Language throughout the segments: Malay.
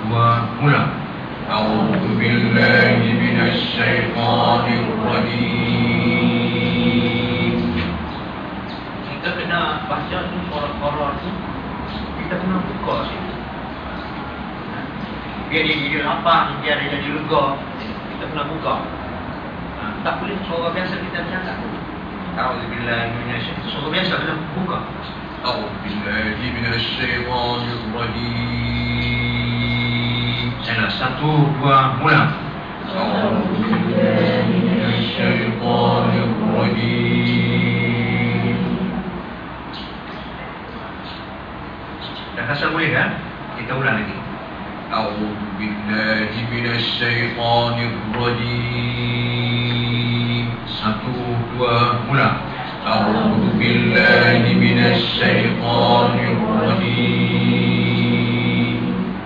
dua, mula. A'udzu billahi minasyaitonir rajim. Kita kena baca tu surah tu, kita kena buka sikit. Biar dia lapang, biar dia jadi lega, kita kena buka. Tak boleh suara biasa kita bercakap. A'udzu billahi minasyaitonir, suara biasa kena buka. A'udzu billahi minasyaitonir rajim. Salah, satu, dua, mula. A'udzu billahi minasyaitonir rajim. Dah rasa boleh kan? Kita ulang lagi. A'udzu billahi minasyaitonir rajim. Satu, dua, mula. A'udzu billahi minasyaitonir rajim.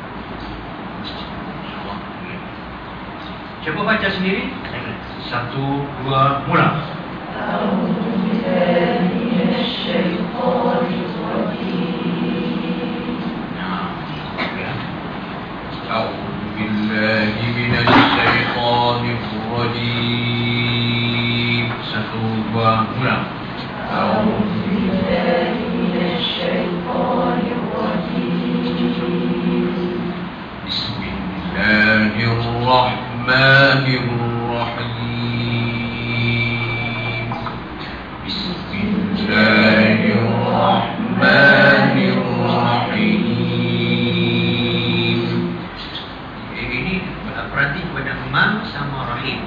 Cuba baca sendiri. Satu, dua, mula. A'udzu billahi minasyaitonir rajim. A'udzu billahi minasyaitonir rajim. Satu, dua, mula. A'udzu billahi minasyaitonir rajim. Bismillahirrahmanirrahim. Bismillahirrahmanirrahim. Ini berarti kepada Man sama Rahim.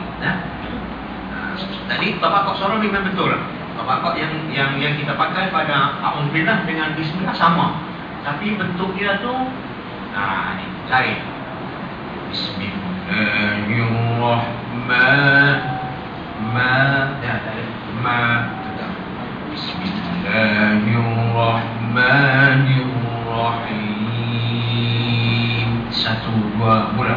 Tadi Bapak Kok Sorong memang betul. Bapak Kok yang kita pakai pada A'udzubillah dengan Bismillah sama. Tapi bentuk dia tu ini lain. Bismillahirrahmanirrahim. Satu, dua, mula.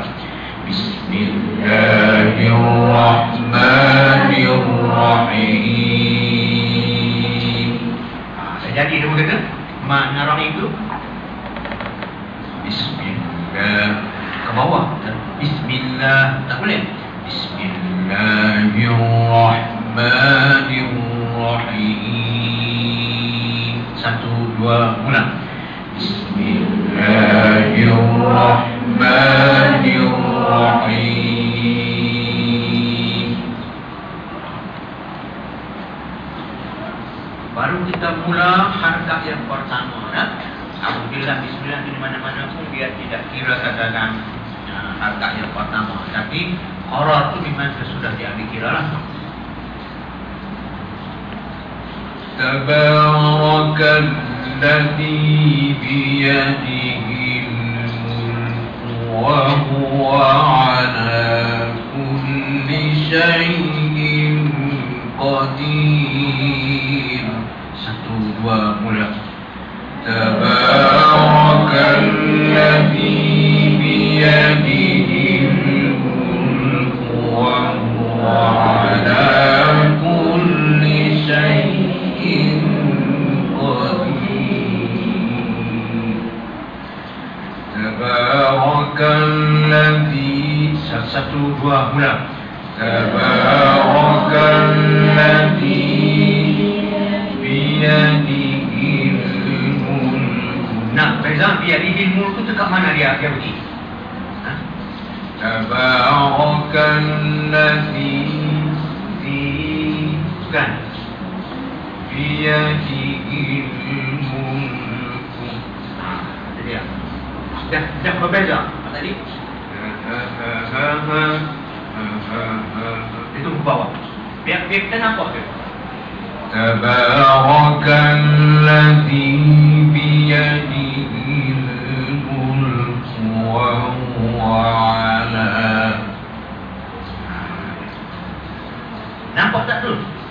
Bismillahirrahmanirrahim. Jadi dia kata makna rahim itu Bismillah ke bawah. Bismillah tak boleh. Bismillahirrahmanirrahim. Satu, dua, mula. Bismillahirrahmanirrahim. Baru kita mula harakat yang pertama. Alhamdulillah, bismillah di mana-mana pun dia tidak kira dalam harakat yang pertama. Tapi qarar itu memang sudah diambil kira lah. Tabarakalladzi biyadihil mulku wa huwa ala kulli syai'in qadir. Satu, dua, mula. Tabarakalladzi biyadihil mulku wa huwa ala kulli syai'in qadir. Tabarakalladzi. Satu, dua, mula. Tabarakalladzi biyadihil mulku. Nah, Faizal, biyadihil mulku tu kat mana dia pergi? Tabarakalladzi bukan biyadihil mulku. Jadi dah berbeza tadi. Itu ke bawah. Biar kita nampak ke. Tabarakalladzi biyadihil mulku wa huwa ala. Nampak tak tu?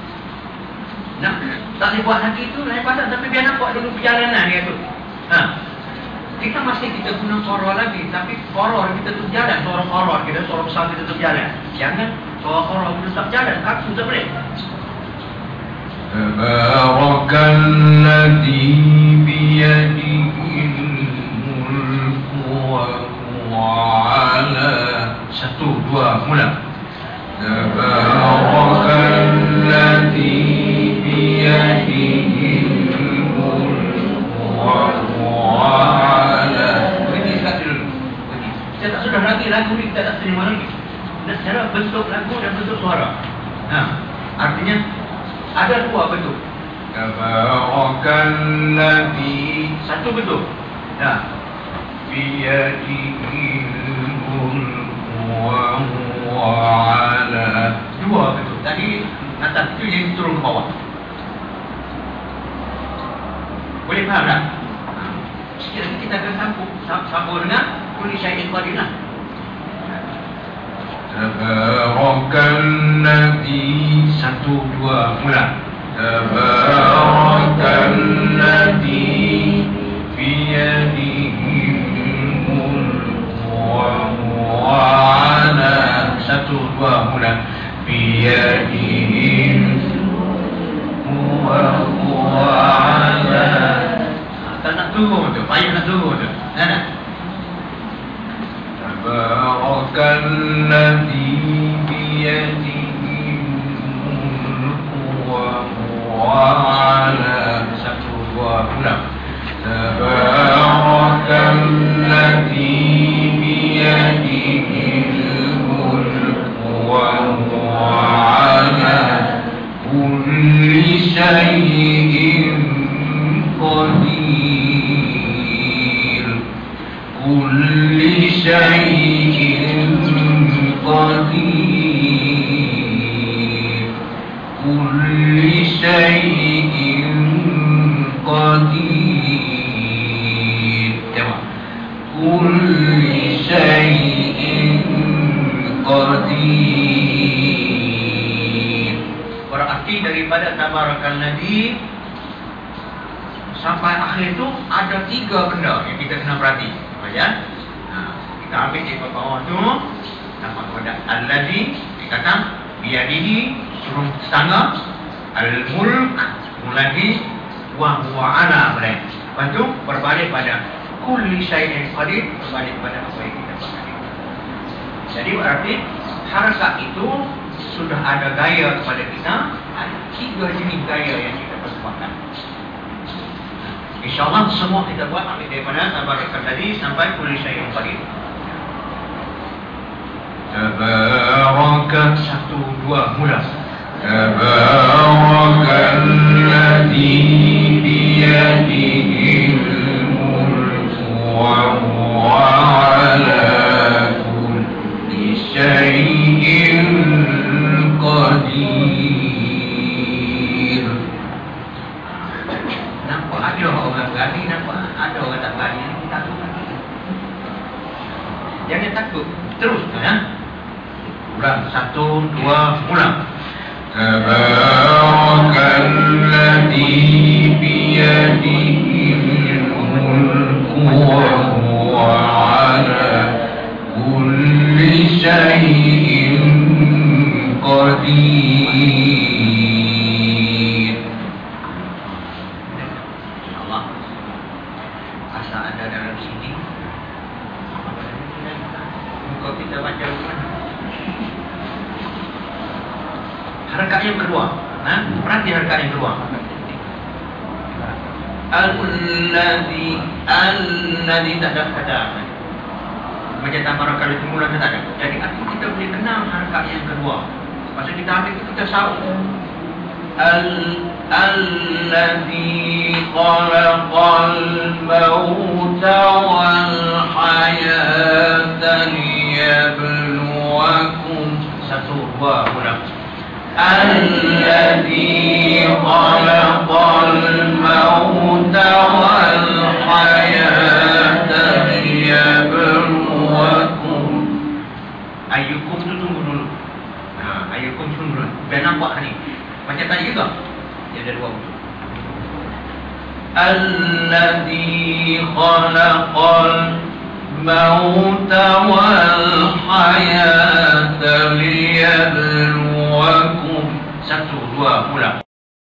Tak boleh buat lagi tu lain pasal, tapi biar nampak dulu perjalanan dia tu. Kita masih kita guna koror lagi, tapi koror kita tu jalan, suara koror kita, suara besar kita tu jalan. Jangan suara koror kita tak jalan, aku tak boleh. Tabarakalladzi biyadihil mulku wa huwa mula. Tabarakalladzi biyadihil mulku wa huwa ala. Begini sekali dulu. Kita tak sudah lagi lagu ni, kita tak terima lagi. Dan secara bentuk lagu dan bentuk suara. Artinya ada dua bentuk. Tabarakalladzi, satu bentuk. Biyadihil mulku wa huwa ala. Dua bentuk. Tadi atas itu yang turun ke bawah. Boleh faham tak? Sekiranya kita akan sambung dengan kulli syai'in qadir. Tabarakalladzi, satu dua mula. Tabarakalladzi biyadihil mulku wa huwa ala. Satu dua mula. Biyadihil mulku wa huwa ala. Tak nak tunggu tu, payah nak tunggu tu. Tabarakalladzi biyadihil mulku wa huwa ala. Satu dua mula. Tabarakalladzi biyadihil mulku wa huwa ala kulli syai'in qadir. Kulli syai'in qadir. Kulli syai'in qadir. Tengok. Kulli syai'in qadir. Berarti daripada tabarakalladzi sampai akhir itu ada tiga benda yang kita kena perhati. Ya. Kita ambil di bawah tu nama kepada alladzi, dikatakan biyadihi, suruh setengah, al-mulk mulai wa huwa ala boleh. Lepas tu berbalik pada kulli syai'in qadir, berbalik pada apa yang kita bahas. Jadi berarti harakat itu sudah ada gaya kepada kita. Ada tiga jenis gaya yang kita persembahkan. InsyaAllah semua kita buat ambil daripada tabarakalladzi sampai kulli syai'in qadir. Tabaraka, satu dua mula. Tabarakalladzi biyadihil mulku wa huwa ala kulli syai'in qadir. Nampak ada orang berani, nampak ada orang tak berani. Kita takut. Jangan takut. Terus ulang. Satu dua mula. Tabarakalladzi biyadihil mulku wa huwa ala kulli syai'in qadir. InsyaAllah asal ada dalam sini muka kita baca mana. Harakat yang kedua, perhati harakat yang kedua. Alladzi tak ada kata. Macam tabarakalladzi mula tak ada. Jadi kita boleh kenal harakat yang kedua. Masa kita ambil itu kita saut. Alladzi khalaqal mauta wal hayata liyabluwakum. Satu dua mula. Alladzi khalaqal mauta wal hayata liyabluwakum. Ayyukum tu tunggu dulu. Ayyukum tunggu dulu. Biar nampak ni. Macam tadi juga. Dia ada dua unsur. Alladzi khalaqal mauta wal hayata liyabluwakum. Satu dua mula.